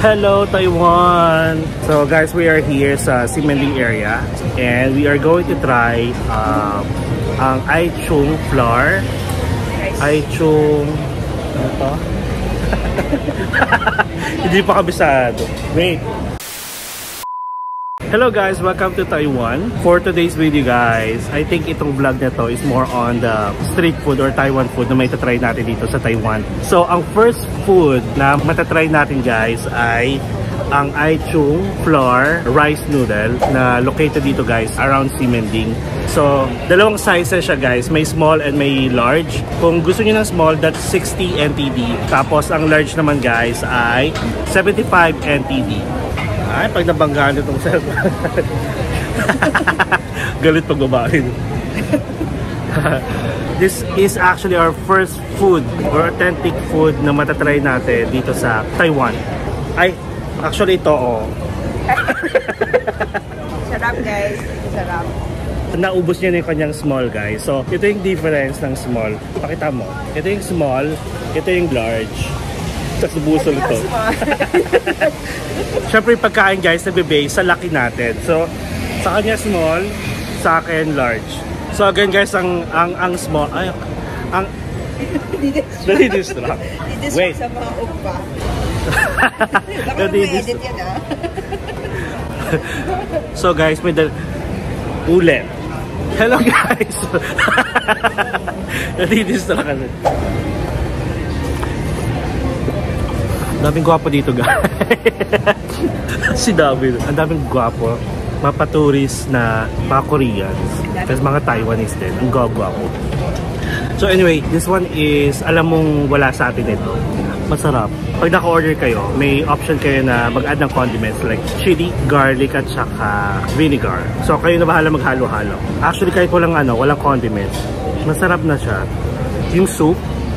Hello Taiwan! So guys, we are here sa Ximending area and we are going to try ang Aichung flour. Aichung... ano to? Hindi pa kabisado. Wait! Hello guys, welcome to Taiwan. For today's video guys, I think itong vlog na to is more on the street food or Taiwan food na may tatry natin dito sa Taiwan. So ang first food na matatry natin guys ay ang Aichung flour rice noodle na located dito guys around Ximending. So dalawang sizes siya guys, may small and may large. Kung gusto niyo ng small, that's 60 NTD. Tapos ang large naman guys ay 75 NTD. Ay, pag nabanggaan itong cellphone. Galit pag babae. This is actually our first food or authentic food na matatry natin dito sa Taiwan. Ay, actually ito oh. Sarap guys, sarap. Naubos niya na yung kanyang small guys. So, ito yung difference ng small. Pakita mo. Ito yung small, ito yung large. Tapos nabusol ito. Siyempre yung pagkain guys, nagbe-base sa laki natin. So, sa kanya small, sa akin large. So again guys, ang small, ay, ang nadidistract. Wait. Sa mga upa. Nadidistract. So guys, may ulit. Hello guys. Nadidistract ka. Daming gwapo dito guys. Si David, ang daming gwapo. Mga tourist na mga Koreans. Tapos mga Taiwanese din. Ang gwapo. So anyway, this one is, alam mong wala sa atin ito. Masarap. Pag naka-order kayo, may option kayo na mag-add ng condiments like chili, garlic, at saka vinegar. So kayo na bahala maghalo-halo. Actually kahit walang condiments, masarap na siya. Yung soup,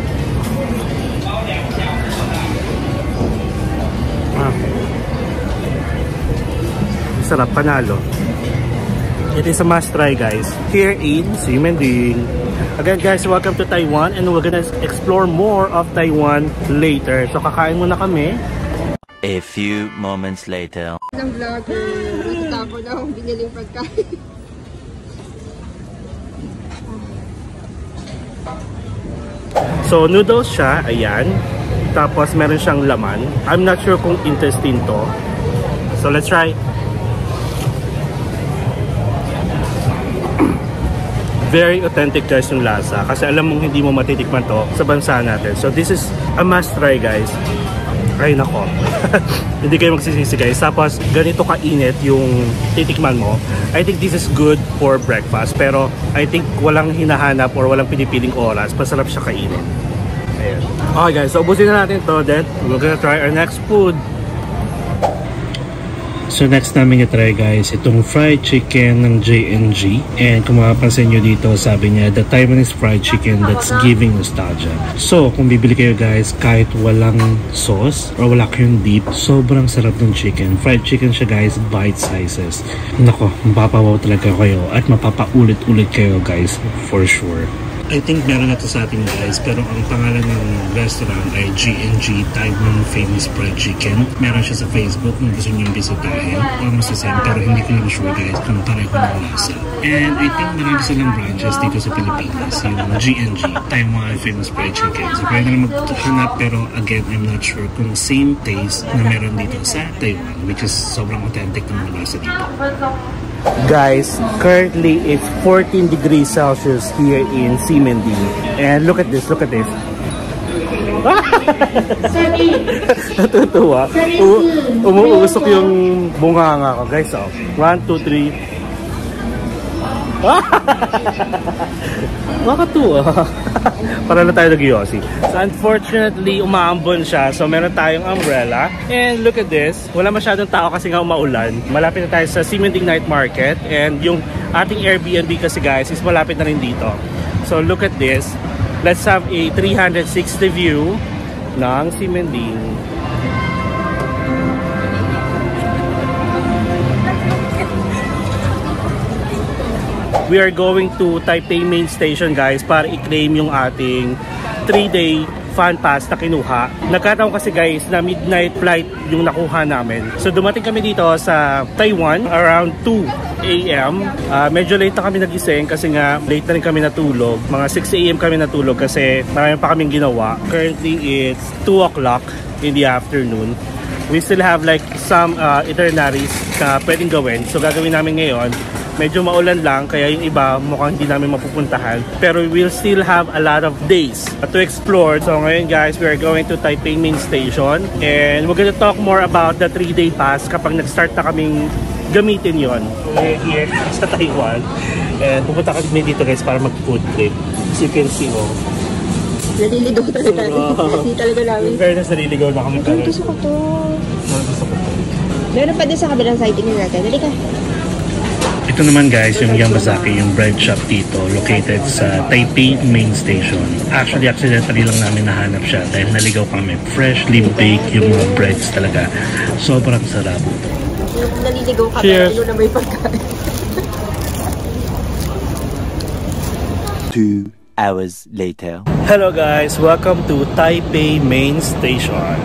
sarap, panalo. It is a must try guys here in Ximending. Again guys, welcome to Taiwan and we're gonna explore more of Taiwan later. So kakain muna kami. A few moments later. Ng vlogger, natatapo na akong biniling pagkain. So noodles siya, ayan. Tapos meron siyang laman. I'm not sure kung intestine to. So let's try. Very authentic guys yung lasa kasi alam mong hindi mo matitikman to sa bansa natin. So this is a must try guys. Ay nako. Hindi kayo magsisisi guys. Tapos ganito kainit yung titikman mo. I think this is good for breakfast pero I think walang hinahanap or walang pinipiling oras. Masarap siya kainin. Ayan. Okay guys, so ubusin na natin to. Then we're gonna try our next food. So next namin i-try guys, itong fried chicken ng J&G. And kung mapapansin nyo dito, sabi niya, the Taiwanese fried chicken that's giving nostalgia. So kung bibili kayo guys, kahit walang sauce or wala kayong dip, sobrang sarap ng chicken. Fried chicken siya guys, bite sizes. Nako, mapapawaw talaga kayo at mapapaulit-ulit kayo guys, for sure. I think meron na to sa atin guys, pero ang pangalan ng restaurant ay G&G Taiwan Famous Fried Chicken. Meron siya sa Facebook kung gusto nyo bisitahin. Almost the same, pero hindi ko lang sure guys kung pareho ng lasa. And I think marami silang branches dito sa Pilipinas, yung G&G Taiwan Famous Fried Chicken. So pwede na maghanap, pero again, I'm not sure kung same taste na meron dito sa Taiwan, which is sobrang authentic ng lasa dito. Guys, currently it's 14 degrees Celsius here in Ximending. And look at this, look at this. Natutuwa. Umuusok yung bunganga ko. Guys, oh. 1, 2, 3. Makatuwa. Para na tayo nag-yosi. So unfortunately, umaambon siya. So meron tayong umbrella. And look at this. Wala masyadong tao kasi nga umaulan. Malapit na tayo sa Ximending Night Market. And yung ating Airbnb kasi guys is malapit na rin dito. So look at this. Let's have a 360 view ng Ximending. We are going to Taipei Main Station guys para i-claim yung ating 3-day fan pass na kinuha. Nagkataon kasi guys na midnight flight yung nakuha namin. So dumating kami dito sa Taiwan around 2 AM. Medyo late na kami nagising kasi nga late na rin kami natulog. Mga 6 AM kami natulog kasi marami pa kaming ginawa. Currently it's 2 o'clock in the afternoon. We still have like some itineraries na pwedeng gawin. So gagawin namin ngayon. Medyo maulan lang kaya yung iba mukhang hindi namin mapupuntahan. Pero we will still have a lot of days to explore. So ngayon guys, we are going to Taipei Main Station. And we're gonna talk more about the 3-day pass kapag nag-start na kaming gamitin yon here sa Taiwan. And pupunta kami dito guys para mag-food trip. As you can see, oh. Naliligaw talaga. Hindi talaga namin. In fairness, naliligaw na kami. Gusto ko to. Meron pa din sa kabilang sighting natin. Dali ka. Ito naman guys, yung Yamazaki, yung bread shop dito, located sa Taipei Main Station. Actually, accidentally lang namin nahanap siya dahil naligaw kami. Freshly baked yung mga breads talaga. Sobrang sarap. Yung naliligaw ka, cheers! Pero na may pagkain. 2 hours later. Hello guys, welcome to Taipei Main Station.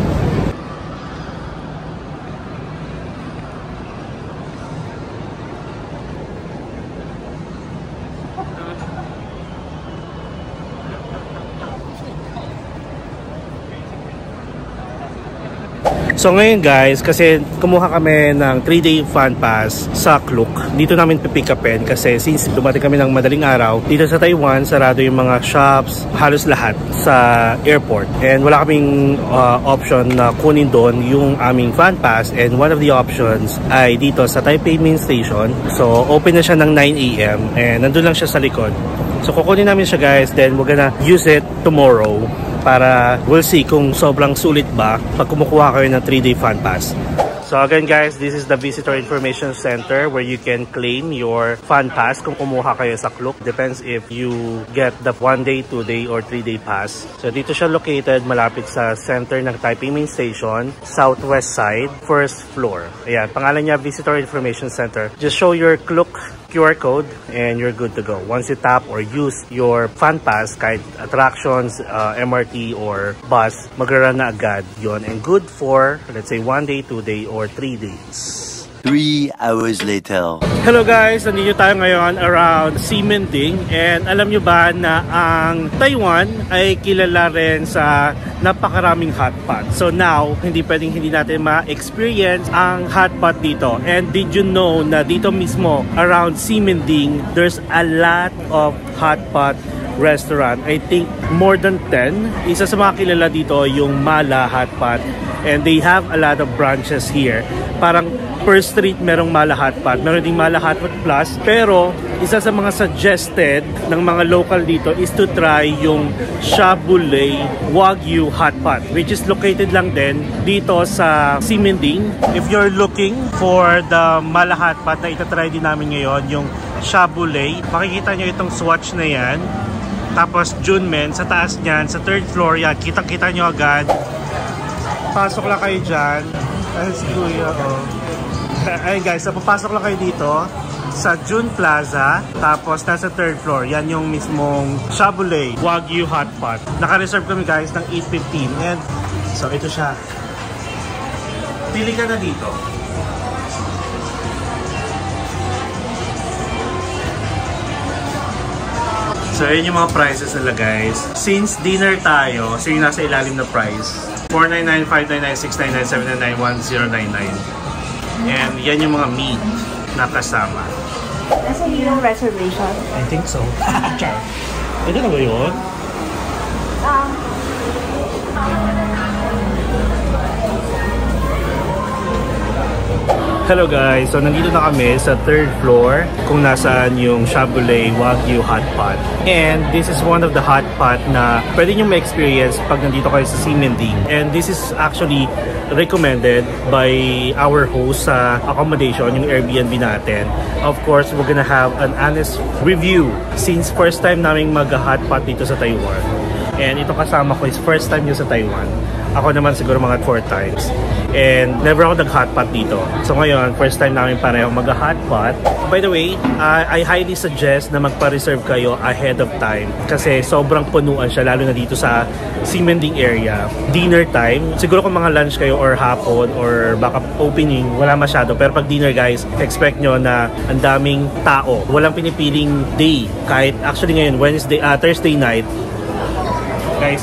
So ngayon guys, kasi kumuha kami ng 3-day fan pass sa Klook. Dito namin pipick upin kasi since dumating kami ng madaling araw, dito sa Taiwan, sarado yung mga shops, halos lahat sa airport. And wala kaming option na kunin doon yung aming fan pass. And one of the options ay dito sa Taipei Main Station. So open na siya ng 9 AM and nandun lang siya sa likod. So kukunin namin siya guys, then we're gonna use it tomorrow. Para we'll see kung sobrang sulit ba pag kumukuha kayo ng 3-day fan pass. So again guys, this is the Visitor Information Center where you can claim your fan pass kung kumuha kayo sa Klook. Depends if you get the 1-day, 2-day, or 3-day pass. So dito siya located malapit sa center ng Taipei Main Station, southwest side, first floor. Ayan, pangalan niya Visitor Information Center. Just show your Klook QR code and you're good to go. Once you tap or use your fan pass, kahit attractions, MRT or bus, magra-run na agad yon, and good for let's say 1 day, 2 day, or 3 days. 3 hours later. Hello guys, nandito tayo ngayon around Ximending, and alam nyo ba na ang Taiwan ay kilala rin sa napakaraming hotpot. So now, hindi pwedeng hindi natin ma-experience ang hotpot dito. And did you know na dito mismo around Ximending, there's a lot of hotpot restaurant. I think more than 10. Isa sa mga kilala dito yung Mala Hotpot, and they have a lot of branches here. Parang per street merong Mala Hotpot, meron ding Mala Hotpot Plus, pero isa sa mga suggested ng mga local dito is to try yung Shabulay Wagyu Hotpot, which is located lang din dito sa Ximending. If you're looking for the Mala Hotpot na itatry din namin ngayon, yung Shabulay, makikita nyo itong swatch na yan. Tapos Junmen, sa taas niyan, sa 3rd floor yan, kitang-kita nyo agad. Pasok lang kayo dyan. As kuya, oh. Ayun guys, so papasok lang kayo dito sa June Plaza. Tapos nasa 3rd floor, yan yung mismong Shabulay Wagyu Hotpot. Naka-reserve kami guys ng 8:15. And so ito siya. Pili ka na dito. So yun yung mga prices nila guys. Since dinner tayo, so yung nasa ilalim na price, 499, 599, 699, 799, 1099. And yan yung mga meat na kasama. Nasa yung reservation? I think so. Char. Ito na ba yun? Hello guys, so nandito na kami sa 3rd floor kung nasaan yung Shabulay Wagyu Hotpot. And this is one of the hotpot na pwede nyo ma-experience pag nandito kayo sa Ximending. And this is actually recommended by our host sa accommodation, yung Airbnb natin. Of course, we're gonna have an honest review since first time naming mag-hotpot dito sa Taiwan. And itong kasama ko is first time yun sa Taiwan. Ako naman siguro mga 4 times. And never ako nag-hotpot dito. So ngayon, first time namin pareho mag-hotpot. By the way, I highly suggest na magpa-reserve kayo ahead of time. Kasi sobrang punuan siya, lalo na dito sa Ximending area. Dinner time, siguro kung mga lunch kayo or hapon or baka opening, wala masyado. Pero pag dinner guys, expect nyo na ang daming tao. Walang pinipiling day. Kahit actually ngayon, Thursday night. Guys,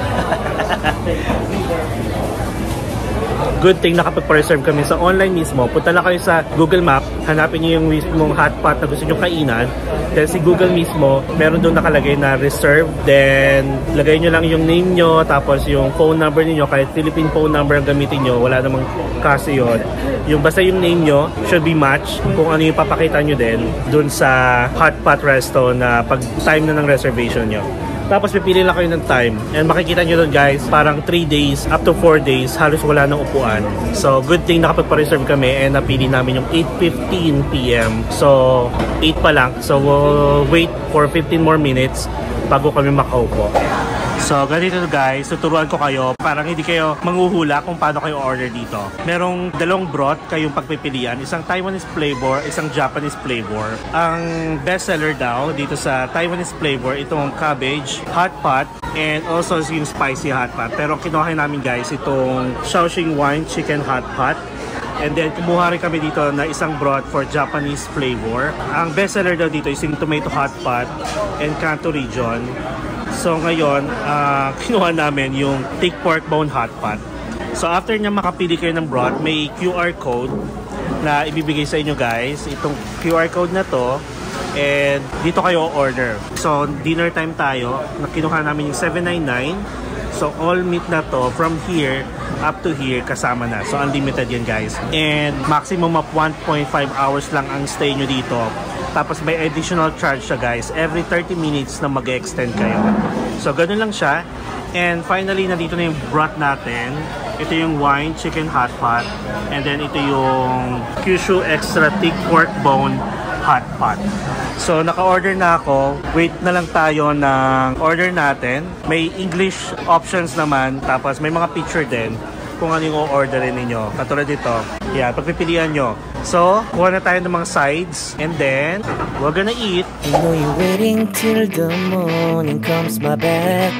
good thing nakapag-reserve kami sa online mismo. Punta lang kayo sa Google Map, hanapin nyo yung mismong hotpot na gusto nyo kainan. Then si Google mismo, meron doon nakalagay na reserve. Then lagay nyo lang yung name nyo, tapos yung phone number niyo, kahit Philippine phone number ang gamitin nyo, wala namang kaso yun. Yung basta yung name nyo should be matched kung ano yung papakita nyo din doon sa hotpot resto na pag time na ng reservation nyo. Tapos pipili lang kayo ng time. And makikita nyo doon guys, parang 3 days, up to 4 days, halos wala nang upuan. So good thing nakapagpa-reserve kami and napili namin yung 8:15 PM. So 8 pa lang. So we'll wait for 15 more minutes bago kami makaupo. So ganito guys, tuturuan ko kayo parang hindi kayo manghuhula kung paano kayo order dito. Merong dalawang broth kayong pagpipilian, isang Taiwanese flavor, isang Japanese flavor. Ang best seller daw dito sa Taiwanese flavor, itong cabbage, hot pot, and also yung spicy hot pot. Pero kinuha namin guys itong Shaoxing wine chicken hot pot. And then kumuha rin kami dito na isang broth for Japanese flavor. Ang best seller daw dito is yung tomato hot pot and Kanto region. So ngayon, kinuha namin yung thick pork bone hot pot. So after niya makapili kayo ng broth, may QR code na ibibigay sa inyo guys. Itong QR code na to, and dito kayo order. So dinner time tayo, kinuha namin yung 799. So all meat na to from here up to here kasama na. So unlimited yan guys. And maximum of 1.5 hours lang ang stay nyo dito. Tapos may additional charge siya guys every 30 minutes na mag-extend kayo. So ganun lang siya. And finally, nandito na yung broth natin. Ito yung wine chicken hot pot. And then ito yung Kyushu extra thick pork bone hot pot. So naka-order na ako. Wait na lang tayo ng order natin. May English options naman. Tapos may mga picture din kung ano yung orderin ninyo. Katulad dito. Yeah, pagpipilian nyo. So, kuha na tayo ng mga sides. And then, we're gonna eat. I know you're waiting till the morning comes my bed.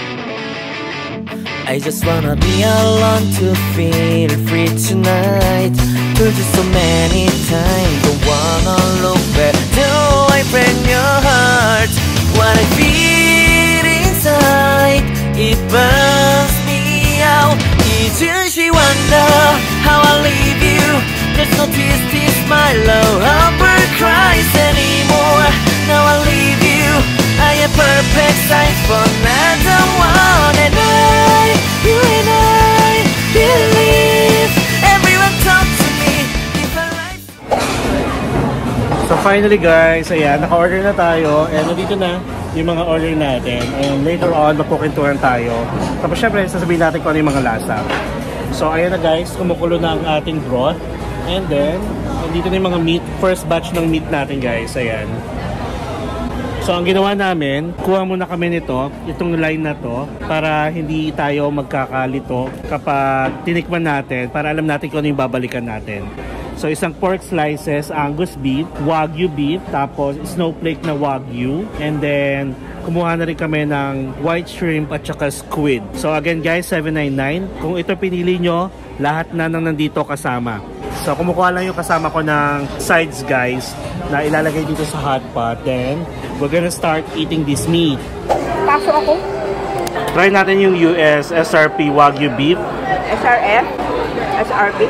I just wanna be alone to feel free tonight. Told you so many times, don't wanna look back. Do I break your heart? What I feel inside, it burns me out. Did she wonder how I leave you? There's no tears, tears, my love Humber cries anymore. Now I leave you. I am perfect size for another one. And you and I believe everyone talk to me if I like. So finally guys, ayan, naka-order na tayo. And nandito na yung mga order natin. And later on, magkukwentuhan tayo. Tapos syempre, sasabihin natin kung ano yung mga lasa. So ayan na guys, kumukulo na ang ating broth. And then, dito na yung mga meat. First batch ng meat natin guys. Ayan. So ang ginawa namin, kuha muna kami nito, itong line na to, para hindi tayo magkakalito kapag tinikman natin, para alam natin kung ano yung babalikan natin. So isang pork slices, Angus beef, Wagyu beef, tapos snowflake na Wagyu, and then kumuha na rin kami ng white shrimp at saka squid. So again guys, $7.99. Kung ito pinili nyo, lahat na nang nandito kasama. So kumukuha lang yung kasama ko ng sides guys, na ilalagay dito sa hot pot. Then we're gonna start eating this meat. Paso ako. Try natin yung US SRP Wagyu beef. SRF? SRP?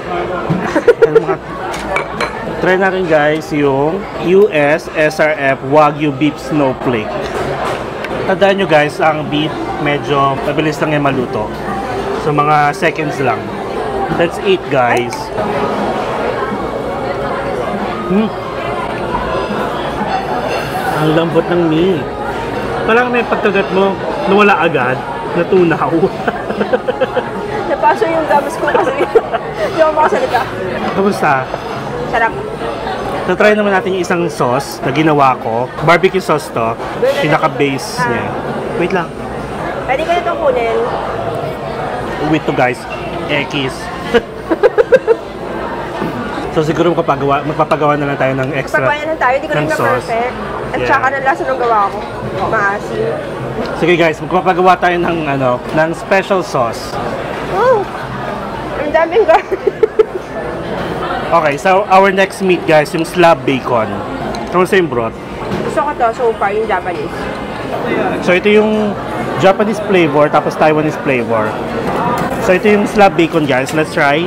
Try natin guys yung US SRF Wagyu beef snowflake. Tandaan nyo guys, ang beef medyo mabilis lang yung maluto. So mga seconds lang. Let's eat guys. Ang lambot ng meat. Parang may pagkagat mo, nawala agad, natunaw. Napaso yung gums ko kasi hindi ako makasalita. Kamusta? Sarap. So try naman natin yung isang sauce na ginawa ko. Barbecue sauce to. Pinaka-base niya. Wait lang. Pwede ko na itong kunin. Wait to guys, X. So siguro magpapagawa na lang tayo ng extra Pagpapayan na tayo, hindi ko rin na-perfect. At saka na lasa nung gawa ko. Maasim. Sige guys, magpapagawa tayo ng special sauce. Oh! Ang daming garlic. Okay, so our next meat guys, yung slab bacon. Kamusta yung broth? Gusto ko to so far, yung Japanese. So ito yung Japanese flavor, tapos Taiwanese flavor. So ito yung slab bacon guys, let's try.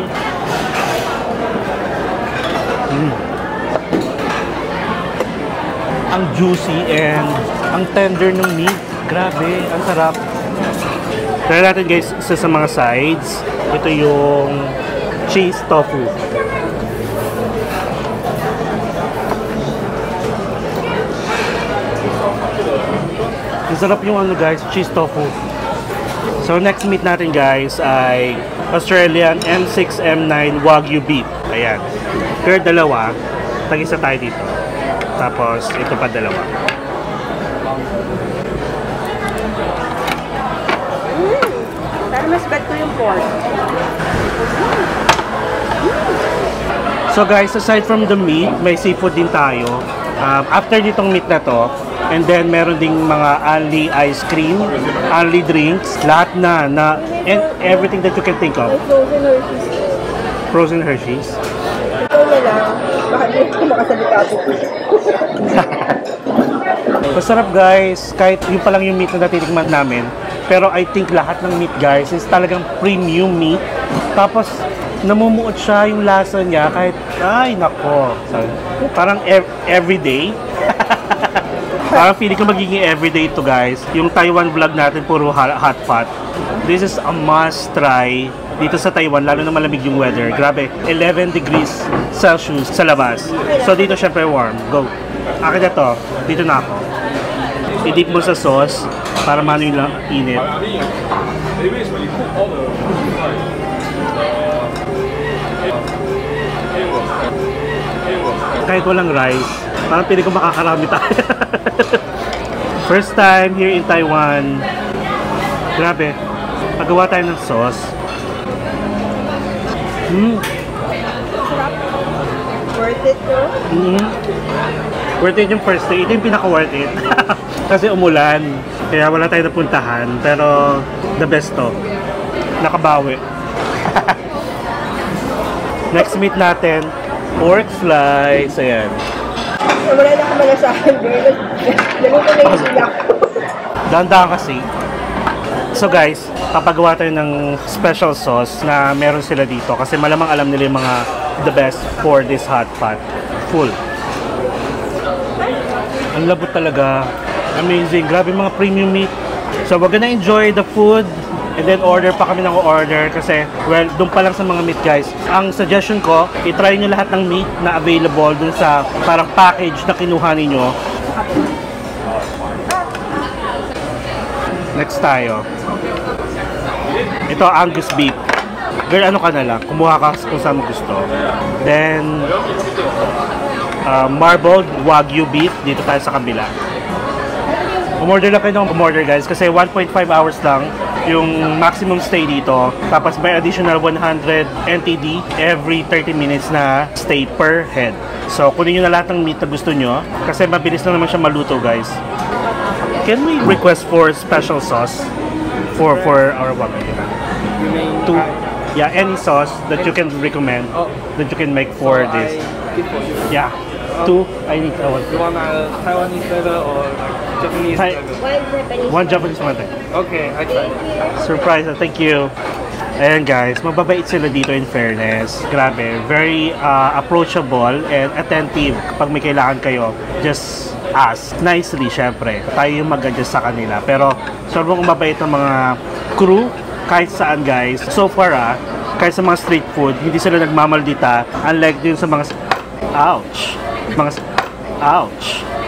Ang juicy and ang tender ng meat. Grabe, ang sarap. Try natin guys sa mga sides. Ito yung cheese tofu. Ang sarap yung guys, cheese tofu. So next meat natin guys ay Australian M6 M9 Wagyu beef. Ayan. Pero dalawa, tag-isa tayo dito. Tapos ito pa dalawa. Pero mas bad ko yung pork. So guys, aside from the meat, may seafood din tayo. After ditong meat na to, and then meron ding mga only ice cream, only drinks, lahat na and everything that you can think of. Frozen Hershey's. Frozen Hershey's. Ito na lang. Baka hindi ko makasalita ko. Masarap guys, kahit yun pa lang yung meat na natitikman namin. Pero I think lahat ng meat guys is talagang premium meat. Tapos namumuot siya yung lasa niya kahit, ay nako. Parang everyday. Parang feeling ko magiging everyday ito guys. Yung Taiwan vlog natin puro hot pot. This is a must try dito sa Taiwan, lalo na malamig yung weather. Grabe, 11 degrees Celsius sa labas. So dito syempre warm. Go. Akin na to. Dito na ako. I-dip mo sa sauce para mano yung init. Kahit walang rice, parang pili ko makakarami tayo. First time here in Taiwan. Grabe. Paggawa tayo ng sauce. Worth it to? Worth it yung first day. Ito yung pinaka-worth it. Kasi umulan. Kaya wala tayo napuntahan. Pero the best to. Nakabawi. Next meat natin, pork slice. Ayan. Wala na ako malasahan, girl. Naluto na yung sila. Dahan-dahan kasi. So guys, papagawa tayo ng special sauce na meron sila dito. Kasi malamang alam nila yung mga the best for this hot pot. Full. Ang labot talaga. Amazing. Grabe mga premium meat. So we're gonna enjoy the food. And then order pa kami ng order kasi, well, doon pa lang sa mga meat guys. Ang suggestion ko, itry nyo lahat ng meat na available dun sa parang package na kinuha ninyo. Next tayo. Ito, Angus beef. Girl, ano ka na lang, kumuha ka kung saan mo gusto. Then, marbled Wagyu beef, dito tayo sa kabila. Umorder lang kayo ng umorder guys kasi 1.5 hours lang yung maximum stay dito. Tapos may additional 100 NTD every 30 minutes na stay per head. So kunin nyo na lahat ng meat na gusto nyo kasi mabilis na naman siya maluto guys. Can we request for special sauce for our Wagyu? Yeah, any sauce that you can recommend that you can make for this. Yeah. Two, I need one. You want a Taiwanese leather or Japanese leather? One Japanese one. Okay, I try. Surprise, thank you. Ayan guys, mababait sila dito in fairness. Grabe, very approachable and attentive kapag may kailangan kayo. Just ask nicely, syempre. Tayo yung mag-adjust sa kanila. Pero sobrang mababait ng mga crew kahit saan guys. So far kahit sa mga street food, hindi sila nagmamaldita. Unlike din sa mga ouch. Ouch.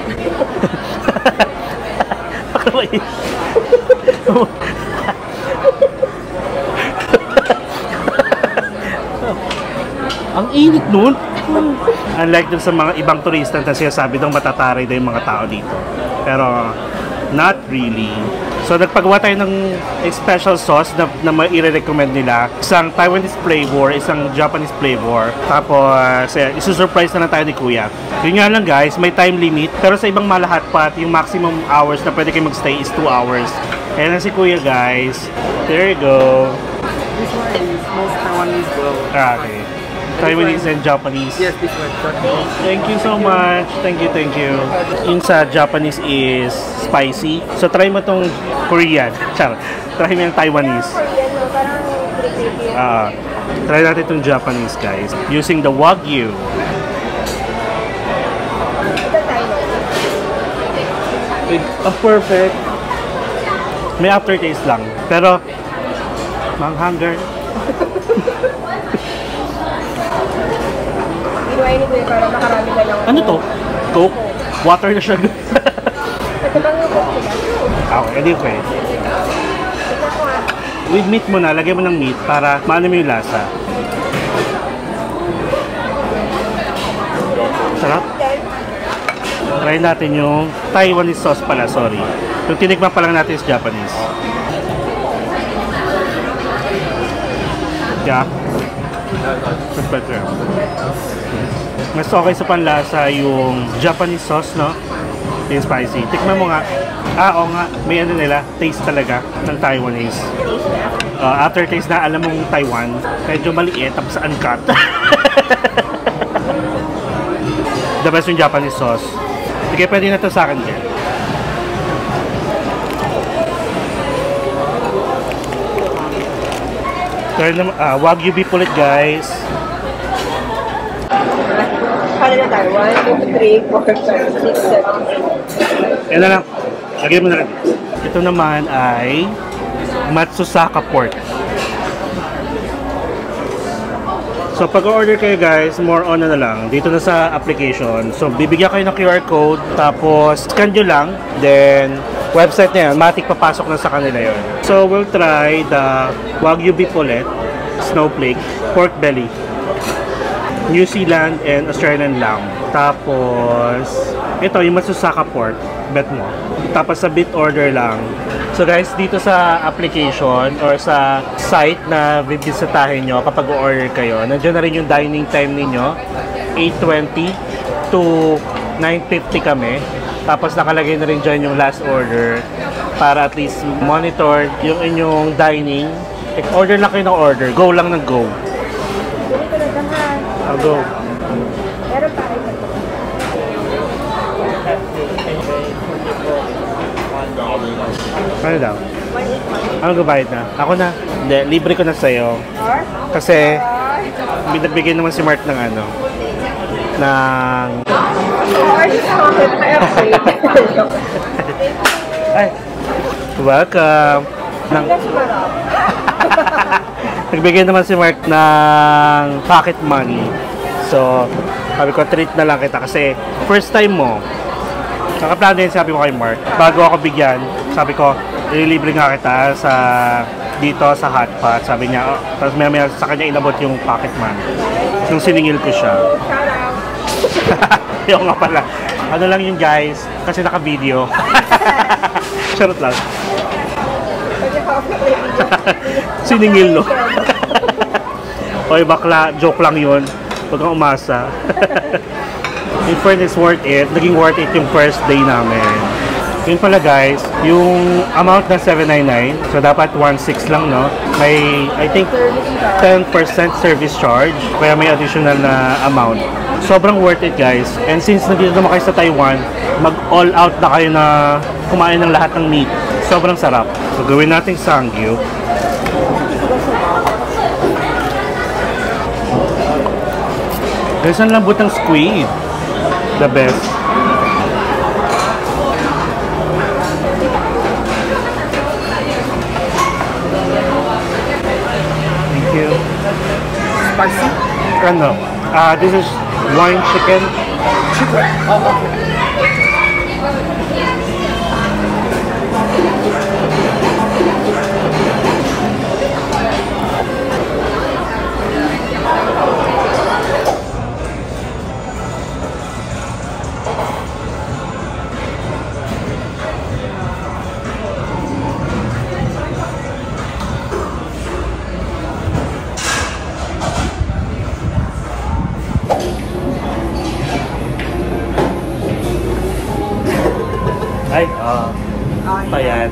Ang init nun. Unlike dun sa mga ibang turista na sinasabi daw matataray daw yung mga tao dito. Pero not really. So nagpagawa tayo ng special sauce na i-recommend nila. Isang Taiwanese flavor, isang Japanese flavor. Tapos isusurprise na lang tayo ni Kuya. Yun nga lang guys, may time limit. Pero sa ibang malahat pat, yung maximum hours na pwede kayo magstay is 2 hours. Ayan na si Kuya guys. There you go. This one is most Taiwanese girl. Okay. Taiwanese and Japanese. Yes, this one. Thank you so much. Thank you, thank you. Yung sa Japanese is spicy. So try mo tong Korean. Char. Try mo yung Taiwanese. Try natin itong Japanese guys. Using the Wagyu. Perfect. May aftertaste lang. Pero mang-hunger. Inuwain ko yun para makarami na lang. Ano to? Coke? Water na siya. Ito bang yung coke nila? Okay, edi okay. With meat mo na, lagay mo ng meat para maano mo yung lasa. Sarap. Try natin yung Taiwanese sauce pala, sorry. Yung tinikman pa lang natin is Japanese. Yeah. Mas better. Mas okay sa panlasa yung Japanese sauce, no? Yung spicy. Tikman mo nga. Oo nga. May ano nila, taste talaga ng Taiwanese. Aftertaste na alam mong Taiwan. Medyo maliit, tapos uncut. The best yung Japanese sauce. Sige, pwede na ito sa akin din. Wagyu beef ulit guys. Kala na tayo. 1, 2, 3, 4, 5, 6, 7, 8. Yan na lang. Lagay mo na lang. Ito naman ay Matsusaka pork. So pag-order kayo guys, more on na lang. Dito na sa application. So bibigyan kayo ng QR code. Tapos scan nyo lang. Then website na yan. Matik papasok na sa kanila yon. So we'll try the Wagyu beef ulit. Snowflake. Pork belly. New Zealand and Australian lamb. Tapos ito yung Matsusaka pork. Bet mo. Tapos sa bit order lang. So guys, dito sa application or sa site na bibisitahin nyo kapag order kayo, nandiyan na rin yung dining time ninyo. 8:20 to 9:50 kami. Tapos nakalagay na rin dyan yung last order para at least monitor yung inyong dining. Order lang kayo ng order. Go lang ng go. I'll go. Meron pa rin. Ano daw? Ano gabayad na? Ako na. Hindi, libre ko na sa'yo. Kasi, binagbigay naman si Mark ng ano, ng... Ay, welcome. Nagbigay naman si Mark ng pocket money. So, sabi ko, treat na lang kita kasi first time mo. Nakaplano din sabi ko kay Mark, bago ako bigyan, sabi ko, ililibre nga kita sa dito sa hotpot. Sabi niya, oh, tapos maya sa kanya inabot yung pocket money. Nung siningil ko siya. Yung nga pala. Ano lang yun guys, kasi naka-video. Charot lang. Siningil no. Oy bakla, joke lang yun. Huwag kang umasa. In fairness, worth it. Naging worth it yung first day namin. Yun pala guys, yung amount na 799, so dapat 1.6 lang, no? May, I think, 10% service charge, kaya may additional na amount. Sobrang worth it guys. And since nandito naman kayo sa Taiwan, mag-all out na kayo na kumain ng lahat ng meat. Sobrang sarap. So gawin nating Sangyu. Guys, ang lambot ng squid. The best. Thank you. Spicy? Ano? This is wine chicken. Chicken? Oh, okay. Ay, ayan.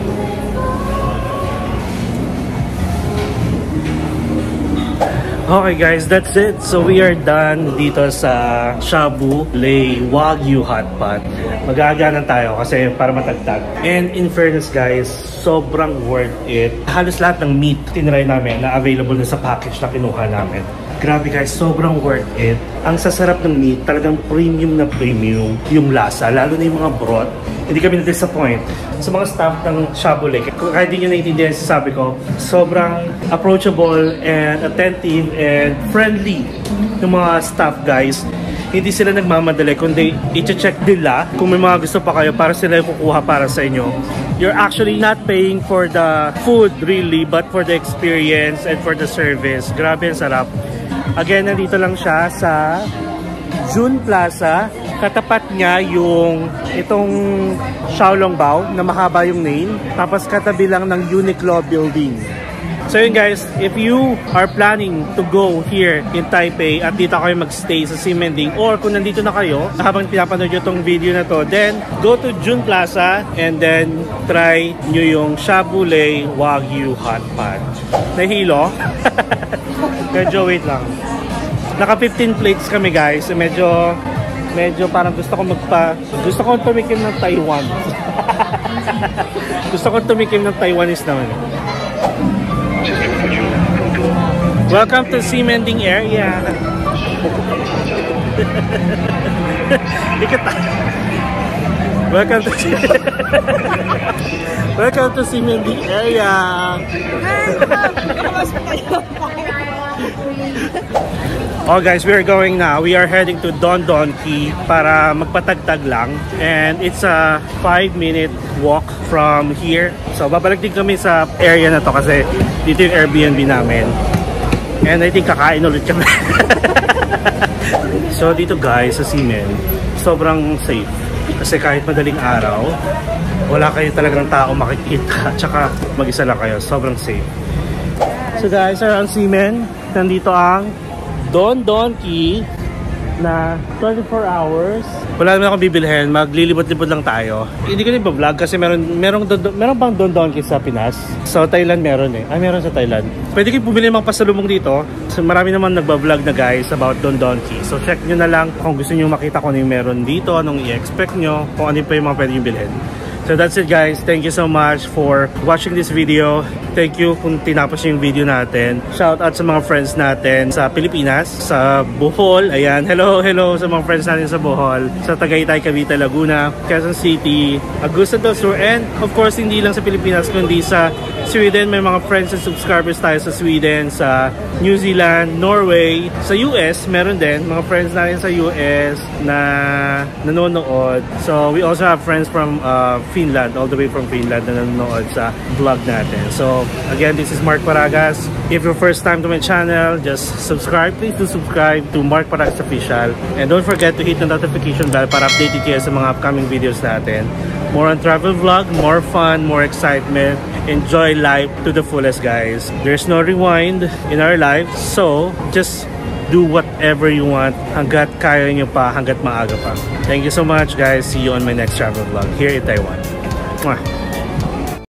Okay guys, that's it. So we are done dito sa Shabu Lei Wagyu Hotpot. Mag-aaganan tayo kasi para matagtag. And in fairness guys, sobrang worth it. Halos lahat ng meat tinry namin na available na sa package na kinuha namin. Grabe guys, sobrang worth it. Ang sasarap ng meat, talagang premium na premium yung lasa. Lalo na yung mga broth. Hindi kami na-disappoint sa mga staff ng Shabu Lei. Kahit hindi nyo naiintindihan sabi ko, sobrang approachable and attentive and friendly yung mga staff guys. Hindi sila nagmamadali kundi i-check nila kung may mga gusto pa kayo para sila yung kukuha para sa inyo. You're actually not paying for the food really but for the experience and for the service. Grabe ang sarap. Again, nandito lang siya sa June Plaza. Katapat niya yung itong Xiaolongbao na mahaba yung name. Tapos katabi lang ng Uniqlo building. So yun guys, if you are planning to go here in Taipei at dito kayo magstay sa Ximending or kung nandito na kayo habang pinapanood nyo itong video na to, then go to June Plaza and then try nyo yung Shabu Lei Wagyu Hotpot. Nahilo? Medyo wait lang. Naka 15 plates kami guys. Medyo parang gusto ko tumikim ng Taiwan. Gusto ko tumikim ng Taiwanese naman. Welcome to Ximending area. Welcome to Ximending area. Oh guys, we're going now. We are heading to Don Donki para magpatagtag lang. And it's a 5-minute walk from here. So babalik din kami sa area na to kasi dito yung Airbnb namin. And I think kakain ulit kami. So dito guys sa Ximen, sobrang safe. Kasi kahit madaling araw, wala kayo talagang tao makikita. Tsaka mag-isa lang kayo. Sobrang safe. So guys, around Ximen, nandito ang Don Donki na 24 hours. Wala naman akong bibilhin, maglilibot-libot lang tayo. Hindi ko din ba-vlog kasi meron bang Don Donki sa Pinas? Sa Thailand meron eh. Ay, meron sa Thailand. Pwede kayo bumili ng mga pasalubong dito. So, marami naman nagba-vlog na guys about Don Donki. So check nyo na lang kung gusto nyo makita kung ano yung meron dito, anong i-expect nyo, kung ano pa yung mga pwede nyo bilhin. So that's it guys. Thank you so much for watching this video. Thank you kung tinapos yung video natin. Shout out sa mga friends natin sa Pilipinas, sa Bohol. Ayan, hello sa mga friends natin sa Bohol, sa Tagaytay, Cavite, Laguna, Quezon City, Agusta del Sur, and of course hindi lang sa Pilipinas kundi sa Sweden. May mga friends and subscribers tayo sa Sweden, sa New Zealand, Norway, sa US meron din mga friends natin sa US na nanonood. So we also have friends from Finland, all the way from Finland na nanonood sa vlog natin. So again, this is Mark Paragas. If you're first time to my channel, just subscribe. Please do subscribe to Mark Paragas Official. And don't forget to hit the notification bell para updated kayo sa mga upcoming videos natin. More on travel vlog, more fun, more excitement. Enjoy life to the fullest guys. There's no rewind in our life. So just do whatever you want hanggat kaya nyo pa, hanggat maaga pa. Thank you so much guys. See you on my next travel vlog here in Taiwan. Mwah.